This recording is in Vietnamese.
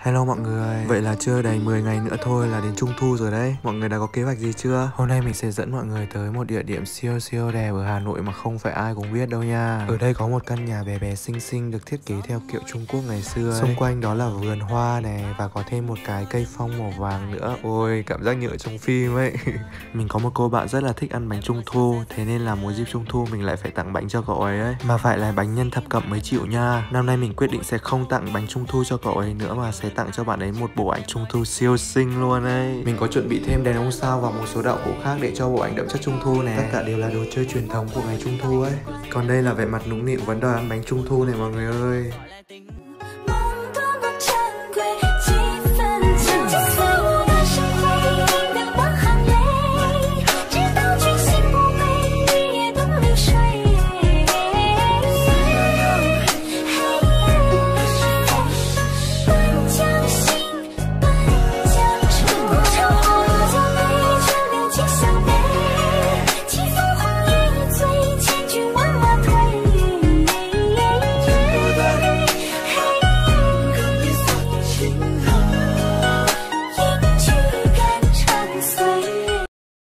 Hello mọi người. Vậy là chưa đầy 10 ngày nữa thôi là đến Trung thu rồi đấy. Mọi người đã có kế hoạch gì chưa? Hôm nay mình sẽ dẫn mọi người tới một địa điểm siêu siêu đẹp ở Hà Nội mà không phải ai cũng biết đâu nha. Ở đây có một căn nhà bé bé xinh xinh được thiết kế theo kiểu Trung Quốc ngày xưa ấy. Xung quanh đó là vườn hoa này và có thêm một cái cây phong màu vàng nữa. Ôi, cảm giác như ở trong phim ấy. Mình có một cô bạn rất là thích ăn bánh Trung thu, thế nên là mỗi dịp Trung thu mình lại phải tặng bánh cho cậu ấy. Mà phải là bánh nhân thập cẩm mới chịu nha. Năm nay mình quyết định sẽ không tặng bánh Trung thu cho cậu ấy nữa mà sẽ tặng cho bạn ấy một bộ ảnh Trung thu siêu xinh luôn ấy. Mình có chuẩn bị thêm đèn ông sao và một số đạo cụ khác để cho bộ ảnh đậm chất Trung thu này. Tất cả đều là đồ chơi truyền thống của ngày Trung thu ấy. Còn đây là vẻ mặt nũng nịu vẫn đòi ăn bánh Trung thu này mọi người ơi.